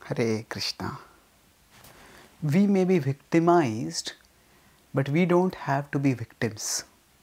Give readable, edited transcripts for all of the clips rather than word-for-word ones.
Hare Krishna. We may be victimized, but we don't have to be victims.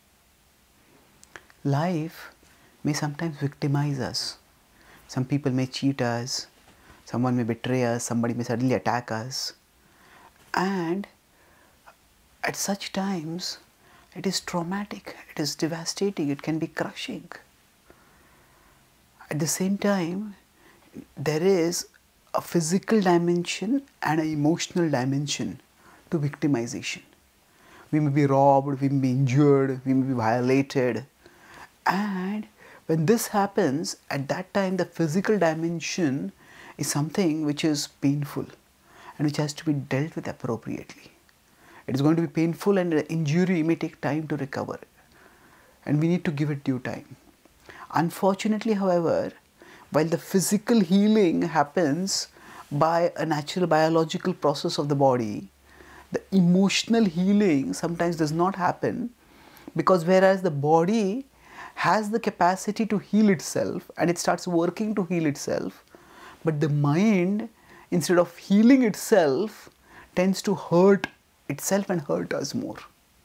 Life may sometimes victimize us. Some people may cheat us, someone may betray us, somebody may suddenly attack us. And at such times, it is traumatic, it is devastating, it can be crushing. At the same time, there is a physical dimension and an emotional dimension to victimization. We may be robbed, we may be injured, we may be violated. And when this happens, at that time the physical dimension is something which is painful and which has to be dealt with appropriately. It is going to be painful and the injury may take time to recover. And we need to give it due time. Unfortunately, however, while the physical healing happens by a natural biological process of the body, the emotional healing sometimes does not happen, because whereas the body has the capacity to heal itself and it starts working to heal itself, but the mind, instead of healing itself, tends to hurt itself and hurt us more.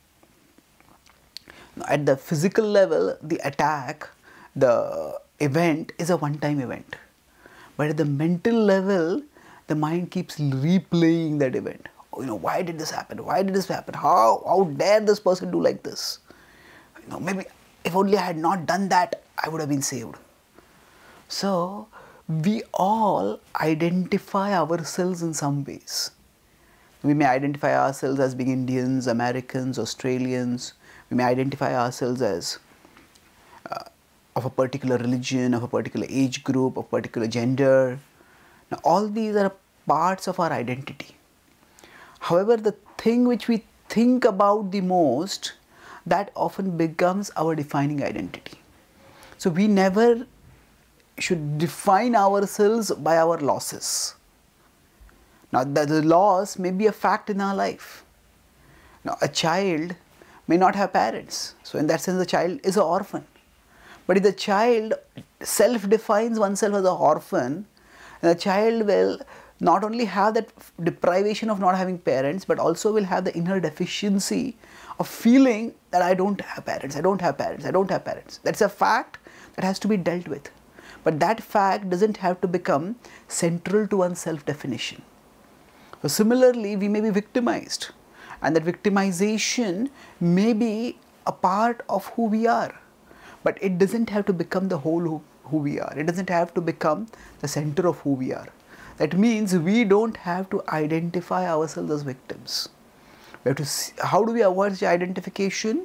Now, at the physical level, the attack, the event is a one-time event. But at the mental level, the mind keeps replaying that event. Oh, why did this happen? Why did this happen? How dare this person do like this? Maybe if only I had not done that, I would have been saved. So, we all identify ourselves in some ways. We may identify ourselves as being Indians, Americans, Australians. We may identify ourselves as of a particular religion, of a particular age group, of a particular gender. Now, all these are parts of our identity. However, the thing which we think about the most, that often becomes our defining identity. So, we never should define ourselves by our losses. Now, the loss may be a fact in our life. Now, a child may not have parents. So, in that sense, the child is an orphan. But if the child self-defines oneself as an orphan, the child will not only have that deprivation of not having parents, but also will have the inner deficiency of feeling that I don't have parents, I don't have parents, I don't have parents. That's a fact that has to be dealt with. But that fact doesn't have to become central to one's self-definition. So similarly, we may be victimized, and that victimization may be a part of who we are. But it doesn't have to become the whole who we are. It doesn't have to become the center of who we are. That means we don't have to identify ourselves as victims. We have to see, how do we avoid the identification?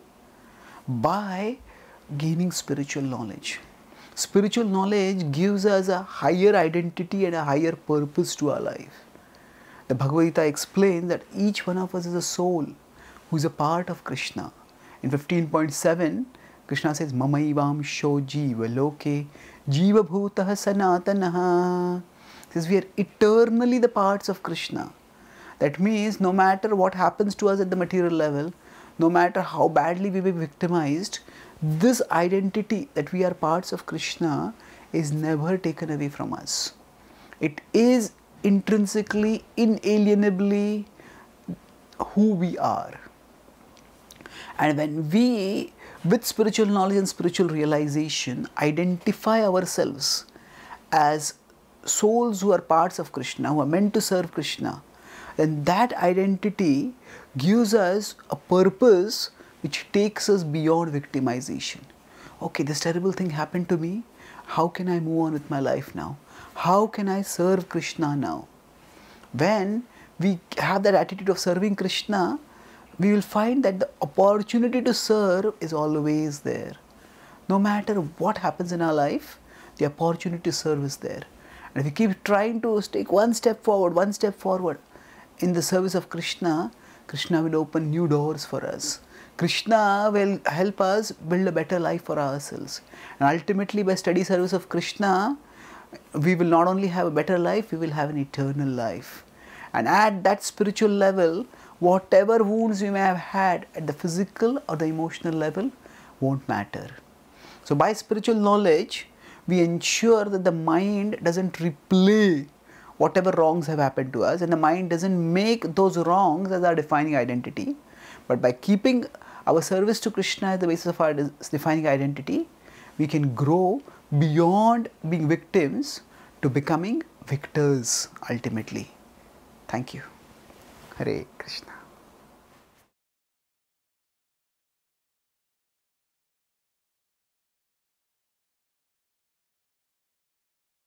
By gaining spiritual knowledge. Spiritual knowledge gives us a higher identity and a higher purpose to our life. The Bhagavad Gita explains that each one of us is a soul who is a part of Krishna. In 15.7, Krishna says, Mamaivam sho jiva loke jiva bhutah sanatanaha. Says we are eternally the parts of Krishna. That means no matter what happens to us at the material level, no matter how badly we be victimized, this identity that we are parts of Krishna is never taken away from us. It is intrinsically, inalienably who we are. And when we, with spiritual knowledge and spiritual realization, identify ourselves as souls who are parts of Krishna, who are meant to serve Krishna, then that identity gives us a purpose which takes us beyond victimization. Okay, this terrible thing happened to me. How can I move on with my life now? How can I serve Krishna now? When we have that attitude of serving Krishna, we will find that the opportunity to serve is always there. No matter what happens in our life, the opportunity to serve is there. And if we keep trying to take one step forward in the service of Krishna, Krishna will open new doors for us. Krishna will help us build a better life for ourselves. And ultimately, by steady service of Krishna, we will not only have a better life, we will have an eternal life. And at that spiritual level, whatever wounds we may have had at the physical or the emotional level won't matter. So by spiritual knowledge, we ensure that the mind doesn't replay whatever wrongs have happened to us, and the mind doesn't make those wrongs as our defining identity. But by keeping our service to Krishna as the basis of our defining identity, we can grow beyond being victims to becoming victors ultimately. Thank you. Hare Krishna.